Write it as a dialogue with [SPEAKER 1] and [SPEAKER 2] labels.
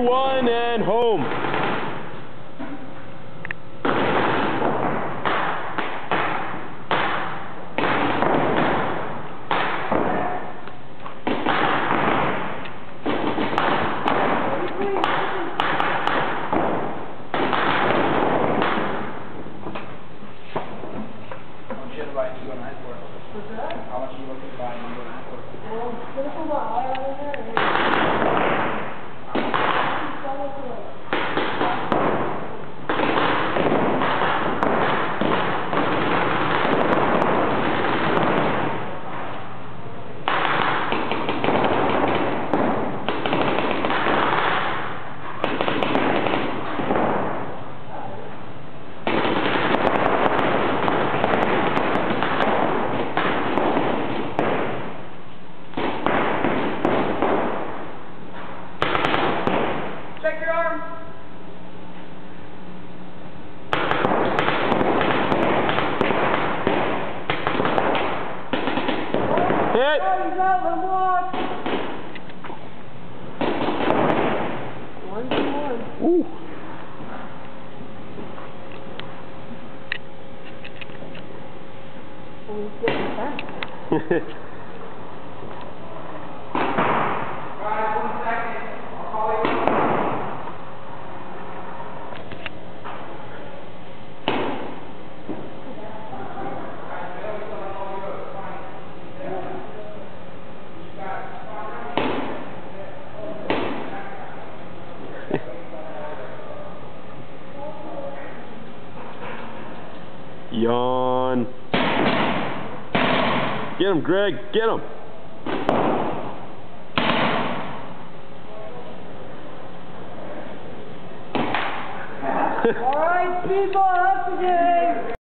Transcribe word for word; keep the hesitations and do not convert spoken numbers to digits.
[SPEAKER 1] one, and home.
[SPEAKER 2] How much you looking to buy and you go to high court?
[SPEAKER 3] Well, what if I'm not high on there?
[SPEAKER 2] Check your arm.
[SPEAKER 1] Hit.
[SPEAKER 3] Oh, he's out, let him walk. One to one.
[SPEAKER 1] Ooh.
[SPEAKER 3] Oh, he's getting back.
[SPEAKER 2] Guys, one second. I'll call you.
[SPEAKER 1] Yawn. Get him, Greg. Get him.
[SPEAKER 3] All right, people, up again.